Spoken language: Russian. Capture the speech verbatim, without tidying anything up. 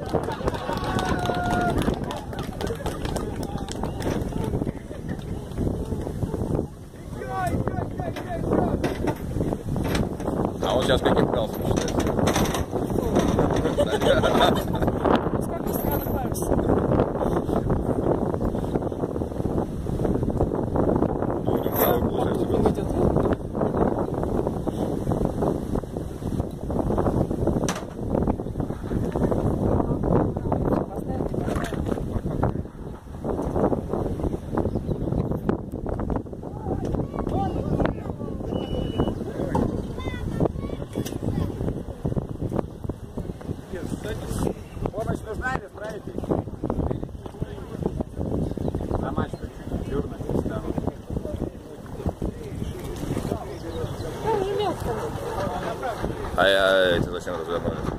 А он сейчас каких галс мечтает? Сколько странных парусов? Помощь нужна или справитесь? На мачту чуть дернуть и стану. Там же мелко. А я эти зачем разговаривать?